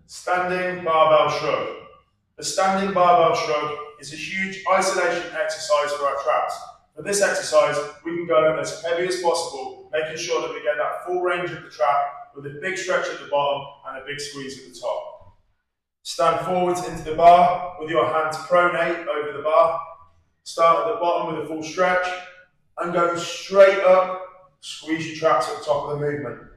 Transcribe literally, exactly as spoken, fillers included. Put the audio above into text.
Standing barbell shrug. The standing barbell shrug is a huge isolation exercise for our traps. For this exercise, we can go as heavy as possible, making sure that we get that full range of the trap with a big stretch at the bottom and a big squeeze at the top. Stand forwards into the bar with your hands pronate over the bar. Start at the bottom with a full stretch and go straight up. Squeeze your traps at the top of the movement.